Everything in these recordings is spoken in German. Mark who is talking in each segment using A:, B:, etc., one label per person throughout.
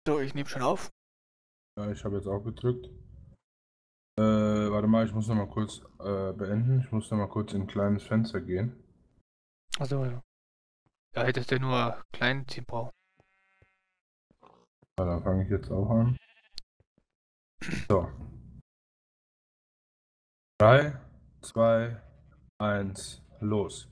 A: So, ich nehme schon auf.
B: Ja, ich habe jetzt auch gedrückt. Warte mal, ich muss noch mal kurz beenden. Ich muss noch mal kurz in ein kleines Fenster gehen.
A: Also, ja. Da hättest du nur klein ziehen brauchen.
B: Ja, dann fange ich jetzt auch an. So. 3, 2, 1, los.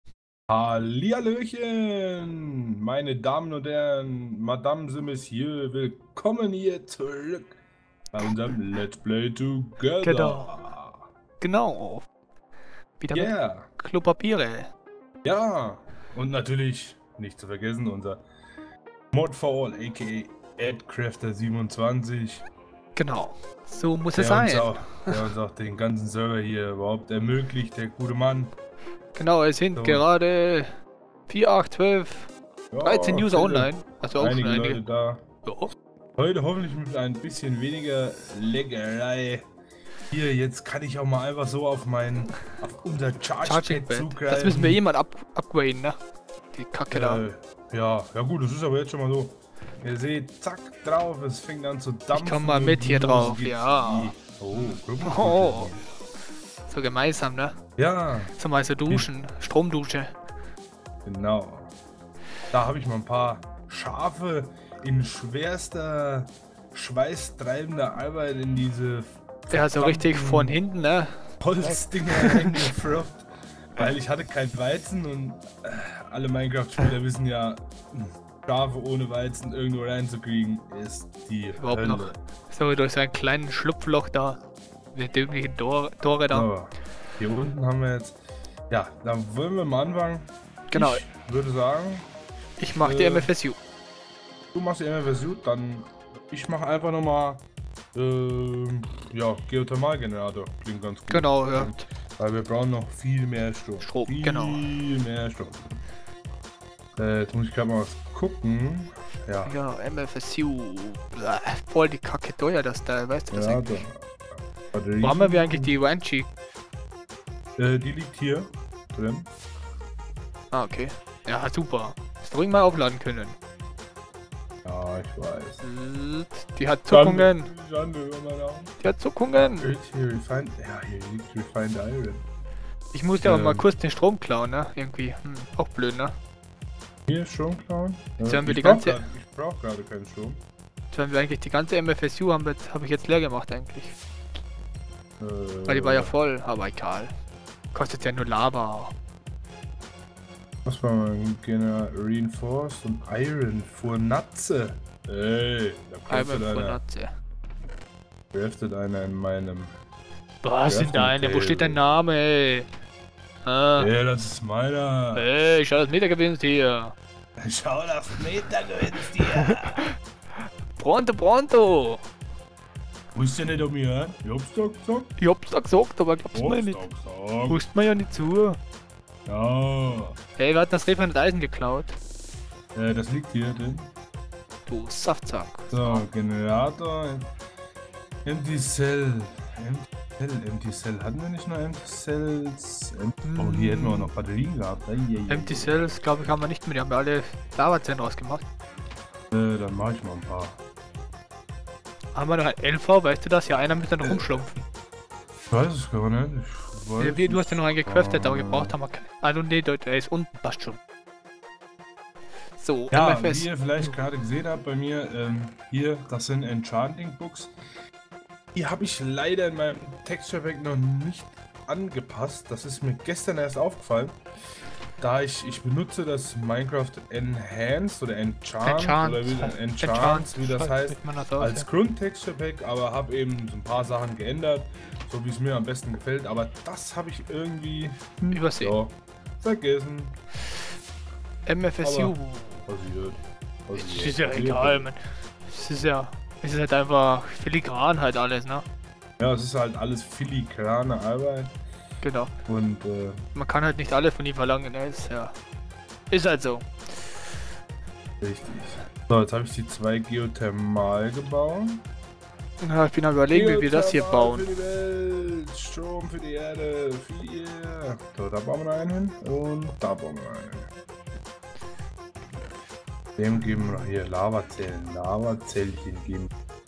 B: Hallihallöchen, meine Damen und Herren, Madame et Messieurs, willkommen hier zurück bei unserem Let's Play Together.
A: Genau. Wieder mit
B: Yeah,
A: Klopapiere.
B: ja, und natürlich nicht zu vergessen unser Mod for All, aka AdCrafter27,
A: Genau. So muss es
B: der
A: sein.
B: uns auch den ganzen Server hier überhaupt ermöglicht, der gute Mann.
A: Genau, es sind
B: So.
A: gerade 4, 8, 12,
B: Ja,
A: 13 User
B: viele,
A: online. Also auch schon
B: einige Leute
A: einige.
B: da.
A: Ja.
B: Heute hoffentlich mit ein bisschen weniger Leckerei. Hier, jetzt kann ich auch mal einfach so auf unser Chargepad zugreifen.
A: Das müssen wir jemand upgraden, ne? Die Kacke da.
B: Ja, gut, das ist aber jetzt schon mal so. Ihr seht, zack, drauf, es fängt an zu dampfen.
A: Ich komm mal mit hier drauf, ja.
B: Oh,
A: So gemeinsam, ne?
B: ja,
A: So mal so duschen, Stromdusche.
B: genau. Da habe ich mal ein paar Schafe in schwerster, schweißtreibender Arbeit in diese
A: Ja, so richtig von hinten, ne?
B: Holzdinger eingefroppt, weil ich hatte kein Weizen und alle Minecraft-Spieler wissen ja, Schafe ohne Weizen irgendwo reinzukriegen, ist die
A: Überhaupt
B: Hölle.
A: noch. So, durch so ein kleines Schlupfloch da. Mit irgendwelchen Tore da.
B: So, hier unten haben wir jetzt, ja, da wollen wir mal anfangen.
A: Genau.
B: Ich würde sagen,
A: Ich mach die MFSU.
B: du machst die MFSU, dann ich mache einfach nochmal, ja, Geothermalgenerator. Klingt ganz gut.
A: Genau, ja.
B: Weil wir brauchen noch viel mehr Strom.
A: Viel
B: mehr Strom. Jetzt muss ich gerade mal was gucken. Ja.
A: Ja, MFSU. Voll die Kacke teuer, das da, weißt du das eigentlich? Wo haben wir eigentlich die Wanchi?
B: Die liegt hier drin.
A: Ah, okay. Ja, super. Das dringend mal aufladen können.
B: Ja, ich weiß.
A: Die hat Zuckungen.
B: Schande über meine Augen.
A: Die hat Zuckungen.
B: Hier liegt Refined Iron.
A: Ich muss ja auch mal kurz den Strom klauen, ne? Irgendwie. Auch blöd, ne?
B: Hier Strom klauen?
A: Jetzt haben wir die
B: Ich
A: ganze.
B: brauche gerade keinen Strom.
A: Jetzt haben wir eigentlich die ganze MFSU habe ich jetzt leer gemacht eigentlich. Weil die war ja voll, aber egal. Kostet ja nur Lava.
B: Was war mein Reinforced und Iron Furnatze? Ey, da craftet einer in meinem.
A: Was sind deine? Wo steht dein Name, ey?
B: Ja, das ist meiner.
A: Ey, schau, das Meter gewinnst hier.
B: Schau, das Meter gewinnst hier.
A: Pronto.
B: Musst du nicht um mich hören? Ich hab's doch gesagt.
A: Ich hab's da gesagt, aber glaubst du mir nicht. Hust mir ja nicht zu.
B: Ja.
A: Ey, wir hatten das Refined Eisen geklaut.
B: Das liegt hier drin.
A: Du Saftsack.
B: So, Generator. Empty Cell. Empty Cell. Hatten wir nicht noch Empty Cells? Oh, hier hätten wir auch noch Batterien gehabt.
A: Empty Cells, glaube ich, haben wir nicht mehr. Die haben wir alle Lavazellen rausgemacht.
B: Dann mache ich mal ein paar.
A: Haben wir noch ein LV, weißt du das? Ja, einer müsste noch rumschlumpfen.
B: Ich weiß es gar nicht.
A: Du hast ja noch einen gecraftet, aber gebraucht haben wir keinen. Also nee, der ist unten, passt schon. So,
B: ja,
A: MFS.
B: wie ihr vielleicht gerade gesehen habt bei mir, hier, das sind Enchanting Books. Die habe ich leider in meinem Texture Pack noch nicht angepasst. Das ist mir gestern erst aufgefallen. Da ich benutze das Minecraft Enhanced oder Enchant, wie das heißt, als Grund-Texture Pack, aber habe eben so ein paar Sachen geändert, so wie es mir am besten gefällt. Aber das habe ich irgendwie
A: übersehen.
B: Ja, vergessen.
A: MFSU.
B: Passiert.
A: Ist ja egal, man. Es ist halt einfach filigran halt alles, ne?
B: Ja, es ist halt alles filigrane Arbeit.
A: Genau.
B: Und
A: man kann halt nicht alle von ihm verlangen, ne? Ist halt so.
B: Richtig. So, jetzt habe ich die 2 Geothermal gebaut.
A: Ja, ich bin am überlegen, wie wir das hier bauen.
B: Für die Welt, Strom für die Erde, viel. So, da bauen wir einen hin und da bauen wir einen hin. Dem geben wir hier Lavazellen. Lavazellchen geben.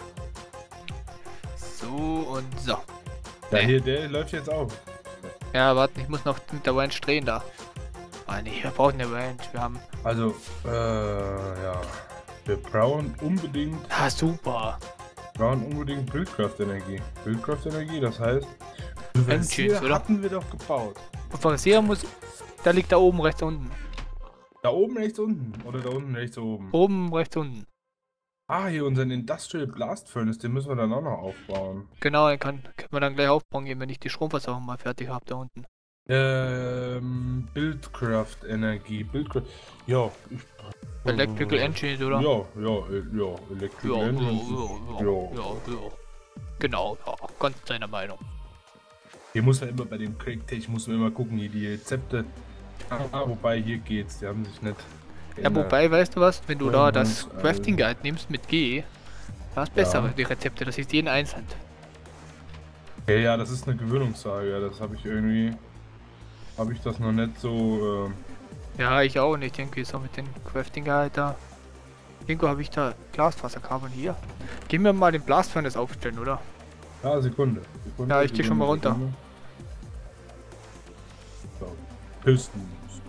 A: So und so.
B: Ja, hier, der läuft jetzt auch.
A: Ja, warte, ich muss noch mit der Ranch drehen da. Ah nee, wir brauchen eine Ranch. Wir haben.
B: Also, ja. Wir brauchen unbedingt.
A: Ah, super.
B: Bildkraftenergie. Bildkraftenergie, das heißt.
A: Engines, oder?
B: Hatten wir doch gebaut.
A: Und Fantasier muss. Der liegt da oben rechts unten.
B: Da oben rechts unten? Oder da unten rechts oben?
A: Oben rechts unten.
B: Ah, hier unseren Industrial Blast Furnace, den müssen wir dann auch noch aufbauen.
A: Genau, den können wir dann gleich aufbauen gehen, wenn ich die Stromversorgung mal fertig habe da unten.
B: Bildkraft-Energie. Ja,
A: Electrical Engines, oder?
B: Ja, Electrical Engines.
A: Ja. Genau, ja, ganz deiner Meinung.
B: Hier muss man immer bei dem Craig-Tech, muss man immer gucken, hier die Rezepte. Wobei hier geht's, die haben sich nicht.
A: Ja, wobei, weißt du was, wenn du da das Crafting Guide nimmst mit G, das ist besser, die Rezepte, das ist jeden einzeln.
B: Okay, ja, das ist eine Gewöhnungssache, ja, das habe ich irgendwie, das noch nicht so,
A: Ja, ich auch nicht, irgendwie so mit den Crafting Guide da. Irgendwo habe ich da Glasfaserkabel hier. Gehen wir mal den Blast Furnace aufstellen, oder?
B: Ja, Sekunde.
A: Ja, ich gehe schon mal runter.
B: So, Pistons.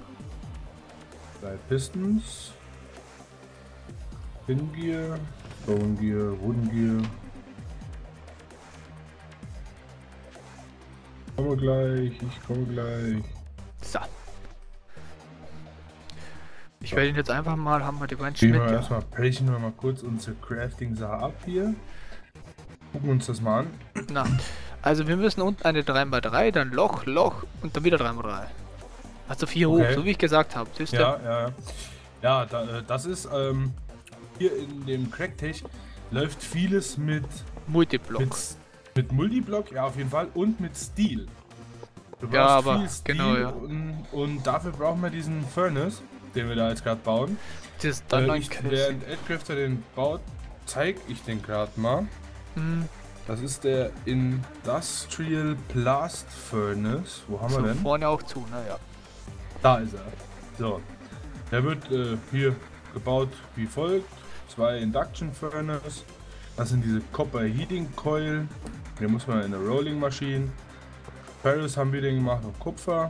B: 3 Pistons. Pin Gear, Bone Gear, Wooden Gear. Ich komme gleich.
A: So. Ich werde ihn jetzt einfach mal, haben wir die Ranch
B: mit.
A: Ja.
B: Brechen wir mal kurz unsere Crafting-Sache ab hier. Gucken uns das mal an.
A: Na, also wir müssen unten eine 3x3, dann Loch und dann wieder 3x3. Also 4 hoch, so wie ich gesagt habe.
B: Ja, das ist, hier in dem Craig-Tech läuft vieles mit
A: Multiblock.
B: Mit Multiblock, ja auf jeden Fall, und mit Steel. Du brauchst
A: ja, aber
B: viel Steel
A: genau, ja.
B: Und dafür brauchen wir diesen Furnace, den wir da jetzt gerade bauen.
A: Das dann
B: während Edcrafter den baut, zeige ich den gerade mal. Das ist der Industrial Blast Furnace. Wo haben wir denn?
A: Vorne auch zu, naja.
B: Da ist er. So. Der wird hier gebaut wie folgt. 2 Induction Furnace. Das sind diese Copper Heating Coil. Hier muss man in eine Rolling Maschine. Ferrous haben wir den gemacht auf Kupfer.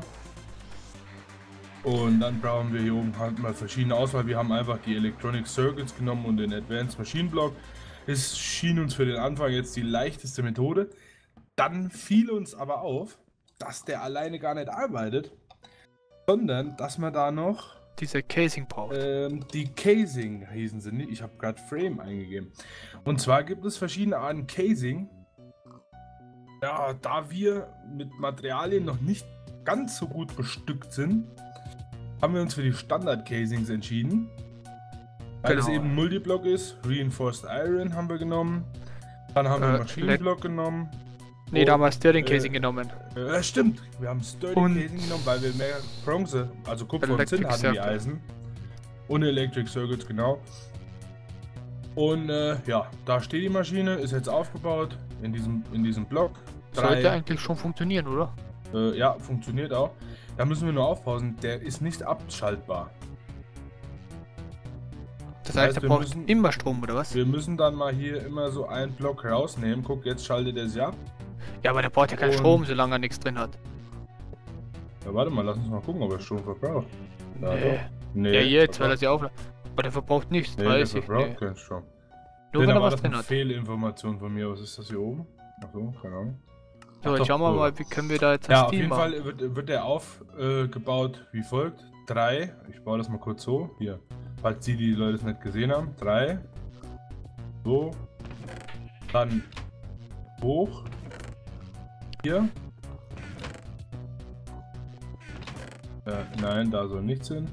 B: Und dann brauchen wir hier oben halt mal verschiedene Auswahl. Wir haben einfach die Electronic Circuits genommen und den Advanced Machine Block. Es schien uns für den Anfang jetzt die leichteste Methode. Dann fiel uns aber auf, dass der alleine gar nicht arbeitet, sondern dass man da noch
A: diese Casing braucht.
B: Die Casing hießen sie nicht. Ich habe gerade Frame eingegeben. Und zwar gibt es verschiedene Arten Casing. Ja, da wir mit Materialien noch nicht ganz so gut bestückt sind, haben wir uns für die Standard-Casings entschieden. Weil es eben Multiblock ist. Reinforced Iron haben wir genommen. Dann haben wir Maschinenblock genommen.
A: Ne, da haben wir Stirring Casing genommen.
B: Stimmt, wir haben Stirring Casing genommen, weil wir mehr Bronze, also Kupfer und Zinn hatten wie Eisen. Und Electric Circuits, genau. Und ja, da steht die Maschine, ist jetzt aufgebaut in diesem Block.
A: Sollte eigentlich schon funktionieren, oder?
B: Ja, funktioniert auch. Da müssen wir nur aufpassen, der ist nicht abschaltbar.
A: Das heißt, der braucht immer Strom, oder was?
B: Wir müssen dann mal hier immer so einen Block rausnehmen. Guck, jetzt schaltet er sich ab.
A: Ja, aber der braucht ja keinen Strom, solange er nichts drin hat.
B: Ja, warte mal, lass uns mal gucken, ob er Strom verbraucht.
A: Nee. Ja, jetzt, weil er sie auflädt. Aber der verbraucht nichts,
B: nee, 30. Der verbraucht keinen Strom.
A: Nur wenn er was drin hat.
B: Das ist eine Fehlinformation von mir. Was ist das hier oben? Achso, keine Ahnung.
A: So, jetzt schauen wir mal, wie können wir da jetzt das Team machen.
B: Ja, auf jeden Fall wird der aufgebaut wie folgt. 3, ich baue das mal kurz so, hier. Falls die Leute es nicht gesehen haben. 3. So. Dann hoch. Hier. Nein, da soll nichts hin.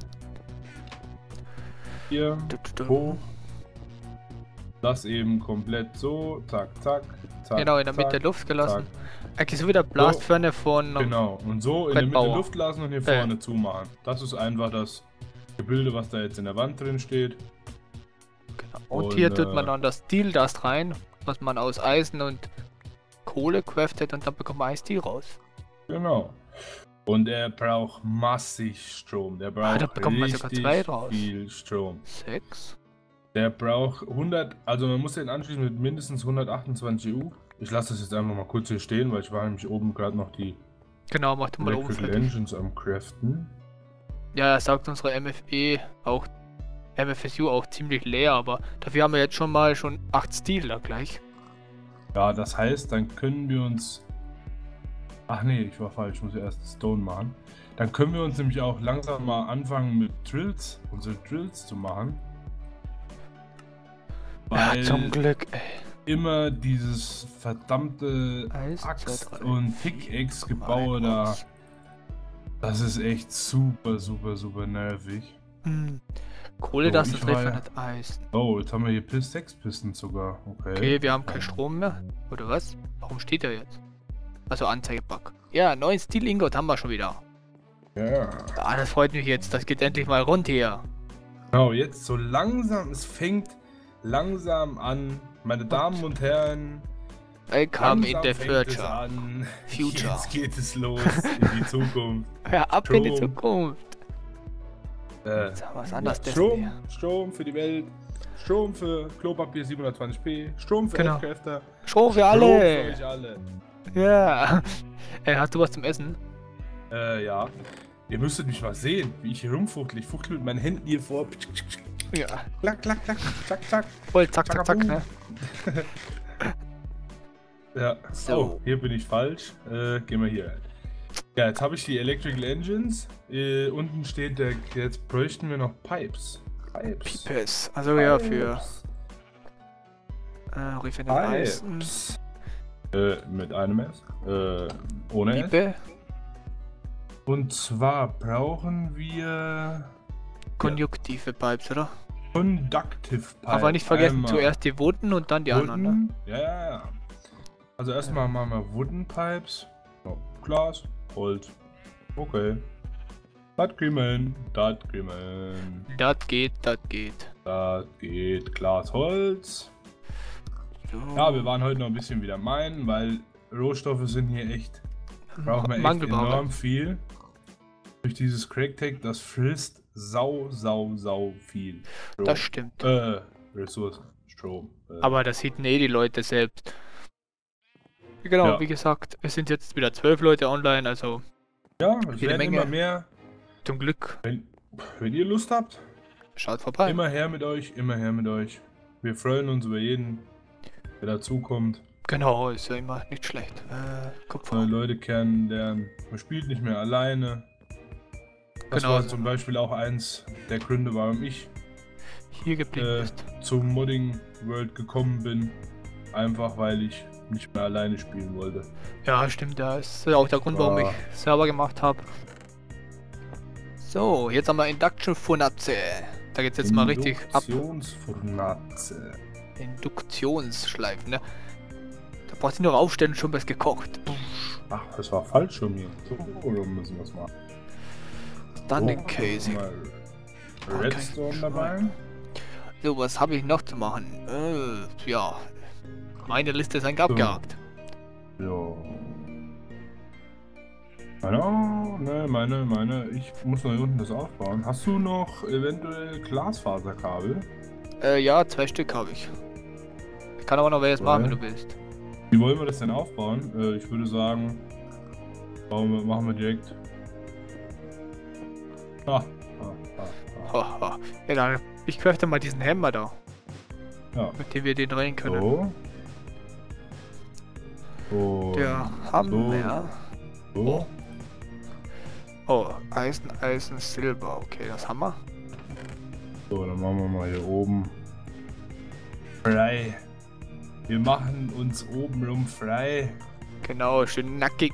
B: Hier. Hoch. Das eben komplett so. Zack, zack. Zack,
A: genau, in der Mitte Luft gelassen. Eigentlich so wie der Blast Furnace von.
B: Genau, und so in der Mitte Luft lassen und hier vorne zumachen. Das ist einfach das Gebilde, was da jetzt in der Wand drin steht.
A: Genau. Und hier tut man dann das Steel Dust rein, was man aus Eisen und Kohle craftet, und dann bekommt man ein Steel raus.
B: Genau. Und er braucht massig Strom. Der braucht
A: da bekommt man sogar
B: richtig
A: 2 raus.
B: viel Strom.
A: 6.
B: Der braucht 100, also man muss den anschließen mit mindestens 128 EU. Ich lasse das jetzt einfach mal kurz hier stehen, weil ich war nämlich oben gerade noch die
A: Genau, mach du mal oben
B: Electrical
A: fertig.
B: Engines am Craften.
A: Ja, er sagt unsere MFSU auch ziemlich leer, aber dafür haben wir jetzt schon 8 Stealer gleich.
B: Ja, das heißt, dann können wir uns... Ach nee, ich war falsch, ich muss ja erst Stone machen. Dann können wir uns nämlich auch langsam mal anfangen mit Drills, unsere Drills zu machen.
A: Ja,
B: Weil
A: zum Glück, ey.
B: immer dieses verdammte
A: Eins, zwei,
B: Axt-
A: drei,
B: und
A: vier,
B: Pickaxe-Gebaue
A: fünf,
B: da.
A: eins.
B: Das ist echt super, super, super nervig.
A: Kohle,
B: So,
A: das
B: ich
A: ist
B: war ja-
A: nicht Eisen.
B: Oh, jetzt haben wir hier 6 Pisten sogar. Okay.
A: Okay, wir haben keinen Strom mehr. Oder was? Warum steht er jetzt? Also Anzeigebug. Ja, 9 Steel Ingot haben wir schon wieder.
B: Ja.
A: Ah, das freut mich jetzt. Das geht endlich mal rund hier.
B: Genau, jetzt so langsam, es fängt langsam an. Meine Damen und Herren,
A: Willkommen in
B: langsam
A: der
B: fängt es
A: Future.
B: an.
A: Future.
B: Jetzt geht es los in die Zukunft.
A: Ja, ab in die
B: Strom.
A: Zukunft.
B: Äh,
A: So, was anderes dessen
B: Strom,
A: hier.
B: Strom für die Welt, Strom für Klopapier 720p, Strom für
A: Genau.
B: Crafter,
A: Strom für
B: Strom für
A: alle.
B: euch alle.
A: Ja. Hast du was zum Essen?
B: Ja. Ihr müsstet mich mal sehen, wie ich hier rumfuchtel. Ich fuchtel mit meinen Händen hier vor.
A: Ja.
B: Klack, klack, klack, zack, zack.
A: Voll zack, zack, zack, ne?
B: Ja.
A: So.
B: Oh, hier bin ich falsch. Gehen wir hier rein. Ja, jetzt habe ich die Electrical Engines. Unten steht der. Jetzt bräuchten wir noch Pipes. Pipes.
A: Pipes. Also ja, für Refined Eisen.
B: Pipes. Mit einem S. Ohne S.
A: Pipe.
B: Und zwar brauchen wir
A: Konjunktive Pipes, oder?
B: Conductive Pipe.
A: Aber nicht vergessen,
B: Einmal
A: zuerst die Wooden und dann die anderen, ne?
B: Wooden. Ja. Also erstmal machen wir Wooden Pipes. Oh, Glas, Holz. Okay. Das kriegen.
A: Das geht, das geht.
B: Das geht. Glas, Holz.
A: So.
B: Ja, wir waren heute noch ein bisschen wieder meinen, weil Rohstoffe sind hier echt. Brauchen wir echt
A: Mangelware.
B: enorm viel. Durch dieses Crack-Tag, das frisst sau viel. Strom.
A: Das stimmt.
B: Ressourcen. Strom.
A: Aber das sieht die Leute selbst. Genau,
B: Ja.
A: wie gesagt, es sind jetzt wieder 12 Leute online, also
B: Ja, es
A: jede
B: werden
A: Menge.
B: immer mehr.
A: Zum Glück.
B: Wenn ihr Lust habt,
A: Schaut vorbei.
B: immer her mit euch, immer her mit euch. Wir freuen uns über jeden, der dazukommt.
A: Genau, ist ja immer nicht schlecht. Kupfer.
B: Neue Leute kennenlernen. Man spielt nicht mehr alleine. Das
A: Genau.
B: war zum Beispiel auch eins der Gründe, warum ich
A: Hier geblieben ist.
B: zum Modding World gekommen bin. Einfach weil ich nicht mehr alleine spielen wollte.
A: Ja, stimmt, da ist auch der Grund, warum ich Server gemacht habe. So, jetzt haben wir Induction Furnace. Da geht's jetzt mal richtig ab.
B: Induktionsfurnace.
A: Induktionsschleifen, ne? Da brauchst du nur aufstellen und schon was gekocht.
B: Ach, das war falsch schon hier. So müssen wir es machen.
A: Stunning Casing.
B: Redstone dabei.
A: So, was habe ich noch zu machen? Ja. Meine Liste ist eigentlich abgehakt.
B: Ja. Meine. Ich muss noch hier unten das aufbauen. Hast du noch eventuell Glasfaserkabel?
A: Ja, 2 Stück habe ich. Ich kann aber noch welches machen, wenn du willst.
B: Wie wollen wir das denn aufbauen? Ich würde sagen, machen wir direkt.
A: Haha. Ja, dann, ich crafte mal diesen Hammer da,
B: Ja.
A: mit dem wir den drehen können.
B: So. Und
A: Der Hammer.
B: so.
A: Oh, Eisen, Silber. Okay, das haben wir.
B: So, dann machen wir mal hier oben frei. Wir machen uns obenrum frei.
A: Genau, schön nackig.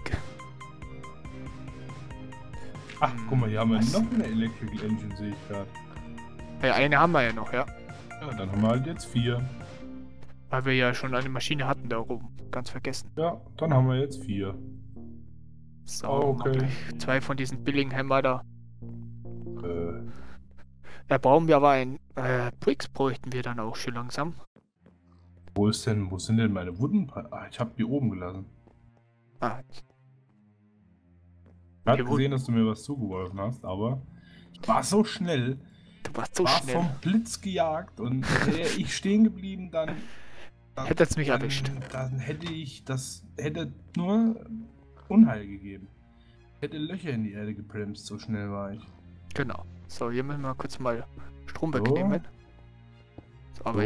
B: Ach, guck mal, hier haben wir
A: Was?
B: noch eine Electrical Engine, sehe ich gerade.
A: Ja, eine haben wir ja noch, ja.
B: Ja, dann haben wir halt jetzt 4.
A: Weil wir ja schon eine Maschine hatten da oben. Ganz vergessen.
B: Ja, dann haben wir jetzt 4.
A: So,
B: Okay.
A: mach gleich 2 von diesen billigen Hammer da.
B: Äh,
A: Da brauchen wir aber ein Bricks bräuchten wir dann auch schon langsam.
B: wo sind denn meine Wooden? Ah, ich habe die oben gelassen.
A: Ah.
B: Ich habe gesehen, dass du mir was zugeworfen hast, aber ich war so schnell.
A: Du warst so
B: war
A: schnell.
B: Vom Blitz gejagt und wäre ich stehen geblieben, dann
A: hätte es mich erwischt.
B: Dann hätte hätte nur Unheil gegeben. Hätte Löcher in die Erde gebremst, so schnell war ich.
A: Genau. So, hier müssen wir kurz mal Strom wegnehmen. So, aber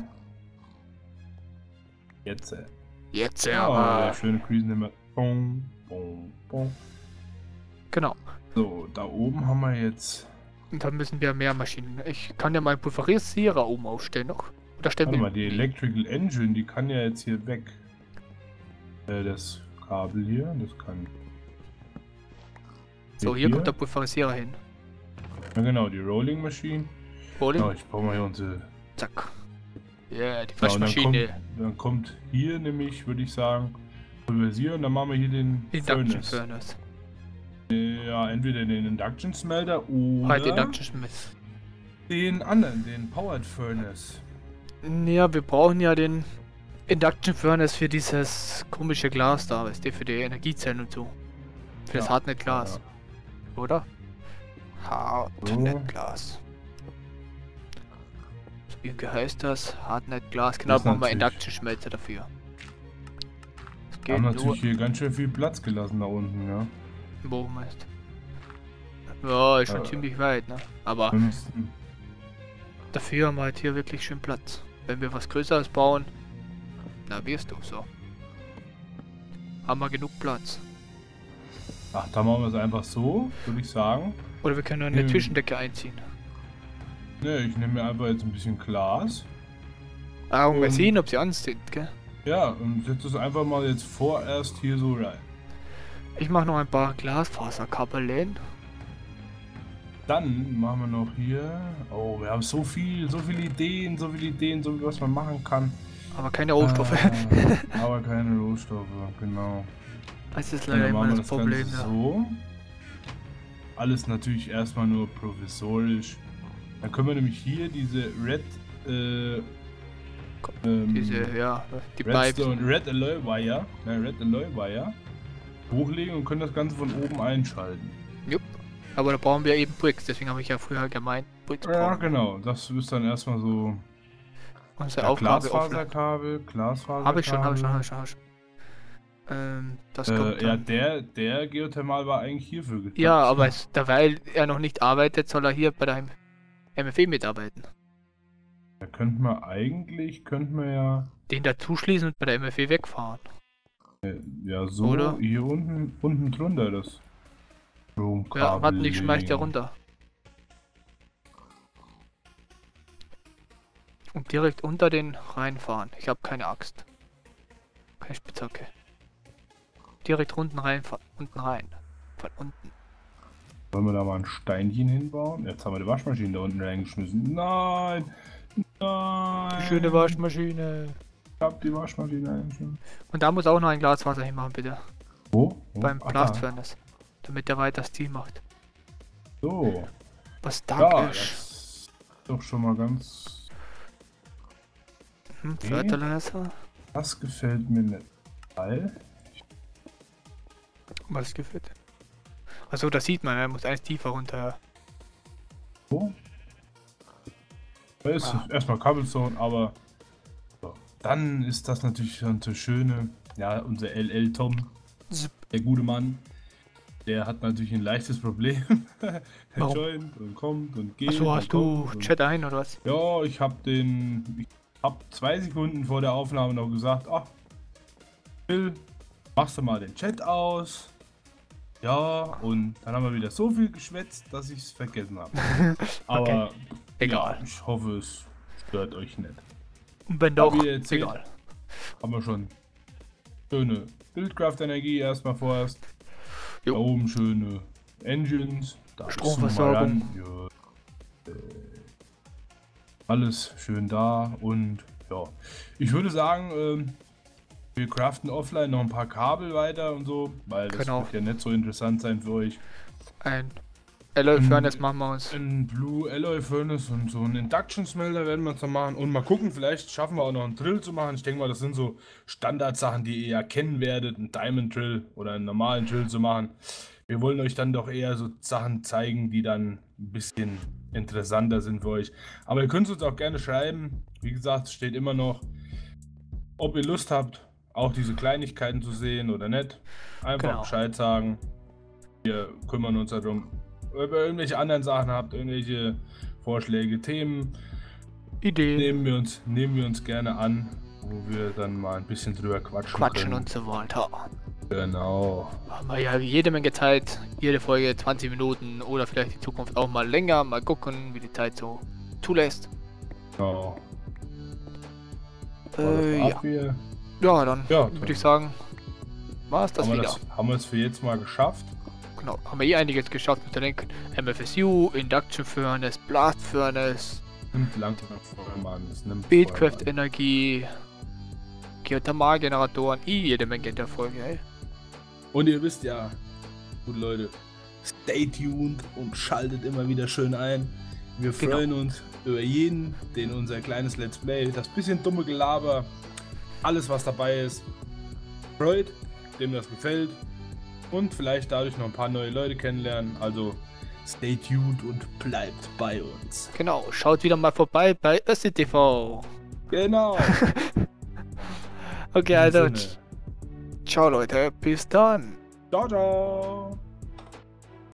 B: jetzt.
A: Jetzt,
B: ja.
A: Aber.
B: Der schöne Krisenhimmer. Bom, bom, bom.
A: Genau.
B: So, da oben haben wir jetzt.
A: Und dann müssen wir mehr Maschinen. Ich kann ja meinen Pulverisierer oben aufstellen noch. Oder stellen wir
B: mal, die Electrical Engine, die kann ja jetzt hier weg. Das Kabel hier, das kann.
A: So, hier kommt der Pulverisierer hin.
B: Ja genau, die Rolling Machine.
A: Rolling?
B: Oh, ich brauche mal hier unsere.
A: Zack. Ja, yeah, die Waschmaschine.
B: Dann kommt hier nämlich, würde ich sagen, Pulverisieren und dann machen wir hier den
A: Induction Furnace.
B: Ja, entweder den Induction Smelter oder den anderen, den Powered Furnace.
A: Ja, wir brauchen ja den Induction Furnace für dieses komische Glas da, weißt du, für die Energiezellen und so. Für das Hartnett-Glas. Ja. Oder? Hartnett-Glas. Wie heißt das? Hartnett-Glas. Genau, brauchen wir Induction-Schmelzer dafür.
B: Wir haben natürlich hier ganz schön viel Platz gelassen da unten, ja.
A: Wo meinst du? Ja, ist schon ziemlich weit, ne? Aber dafür haben wir halt hier wirklich schön Platz. Wenn wir was Größeres bauen, na wirst du so. Haben wir genug Platz.
B: Ach, dann machen wir es einfach so, würde ich sagen.
A: Oder wir können eine Zwischendecke einziehen.
B: Ne, ich nehme mir einfach jetzt ein bisschen Glas.
A: Ah, und wir sehen, ob sie an sind, gell?
B: Ja, und setze es einfach mal jetzt vorerst hier so rein.
A: Ich mache noch ein paar Glasfaserkabeln.
B: Dann machen wir noch hier. Oh, wir haben so viele Ideen, so viel was man machen kann.
A: Aber keine Rohstoffe.
B: Aber keine Rohstoffe, genau.
A: Das ist leider immer das Problem.
B: Ja. So. Alles natürlich erstmal nur provisorisch. Dann können wir nämlich hier diese
A: die
B: Red Alloy Wire hochlegen und können das Ganze von oben einschalten.
A: Jupp. Aber da brauchen wir eben Bricks, deswegen habe ich ja früher gemeint, Bricks
B: brauchen. Ja, genau. Das ist dann erstmal so.
A: Unsere Aufgabe.
B: Glasfaserkabel.
A: Habe ich schon. Das kommt
B: ja, der Geothermal war eigentlich hierfür gedacht.
A: Ja, aber weil er noch nicht arbeitet, soll er hier bei der MFE mitarbeiten.
B: Da könnten wir ja
A: den dazu schließen und bei der MFE wegfahren.
B: Ja, so. Oder? Hier unten drunter das Stromkabel.
A: Ja, warte, ich schmeiß der runter. Und direkt unter den reinfahren. Ich habe keine Axt. Keine Spitzhacke. Direkt unten rein. Von unten.
B: Wollen wir da mal ein Steinchen hinbauen? Jetzt haben wir die Waschmaschine da unten reingeschmissen. Nein! Nein!
A: Die schöne Waschmaschine.
B: Ich hab die Waschmaschine eingeschmissen.
A: Und da muss auch noch ein Glasfaser hinmachen, bitte.
B: Wo?
A: Beim Blast Furnace. Damit der weiter Stil macht.
B: So.
A: Was da ist.
B: Das ist doch schon mal ganz.
A: Fertilizer.
B: Das gefällt mir nicht.
A: Was gefällt? Also das sieht man, er muss eins tiefer runter.
B: So. Da ist erstmal Cobblestone, aber so. Dann ist das natürlich schon so schöne. Ja, unser LL Tom, der gute Mann, der hat natürlich ein leichtes Problem. Der joint und kommt und geht.
A: Achso, hast du Chat ein oder was?
B: Ja, ich hab 2 Sekunden vor der Aufnahme noch gesagt, ach, Phil, machst du mal den Chat aus. Ja, und dann haben wir wieder so viel geschwätzt, dass ich es vergessen habe. Aber
A: egal.
B: Ja, ich hoffe, es stört euch nicht.
A: Und wenn doch, egal.
B: Haben wir schon schöne Bildkraft-Energie erstmal vorerst.
A: Jo.
B: Da oben schöne Engines. Da
A: Stromversorgung.
B: Ja, alles schön da und ja. Ich würde sagen, wir craften offline noch ein paar Kabel weiter und so, weil das wird ja nicht so interessant sein für euch.
A: Ein Alloy Furnace machen wir uns.
B: Ein Blue Alloy Furnace und so ein Induction Smelter werden wir uns noch machen. Und mal gucken, vielleicht schaffen wir auch noch einen Drill zu machen. Ich denke mal, das sind so Standardsachen, die ihr ja kennen werdet. Einen Diamond Drill oder einen normalen Drill zu machen. Wir wollen euch dann doch eher so Sachen zeigen, die dann ein bisschen interessanter sind für euch. Aber ihr könnt es uns auch gerne schreiben. Wie gesagt, es steht immer noch, ob ihr Lust habt, auch diese Kleinigkeiten zu sehen oder nicht. Einfach
A: Genau.
B: Bescheid sagen. Wir kümmern uns darum. Ob ihr irgendwelche anderen Sachen habt, irgendwelche Vorschläge, Themen,
A: Ideen,
B: nehmen wir uns gerne an, wo wir dann mal ein bisschen drüber quatschen können.
A: und so weiter.
B: Genau.
A: Haben wir ja jede Menge Zeit, jede Folge 20 Minuten oder vielleicht in Zukunft auch mal länger. Mal gucken, wie die Zeit so zulässt.
B: Genau.
A: Ja.
B: Wir,
A: Ja, dann
B: Ja,
A: würde ich sagen, war es das wieder.
B: haben wir es für jetzt mal geschafft.
A: Genau, haben wir einiges geschafft mit den MFSU, Induction Furnace, Blast Furnace,
B: Nimmt langsam voll, Mann. Es nimmt
A: Buildcraft
B: voll, Mann.
A: Energie, Geothermalgeneratoren, jede Menge in der Folge, ey.
B: Und ihr wisst ja, gut Leute, stay tuned und schaltet immer wieder schön ein. Wir freuen uns über jeden, den unser kleines Let's Play, das bisschen dumme Gelaber, alles was dabei ist, freut, dem das gefällt und vielleicht dadurch noch ein paar neue Leute kennenlernen. Also stay tuned und bleibt bei uns.
A: Genau, schaut wieder mal vorbei bei Össi TV.
B: Genau.
A: Okay,
B: In
A: also,
B: diesem Sinne.
A: ciao Leute, bis dann.
B: Ciao, ciao.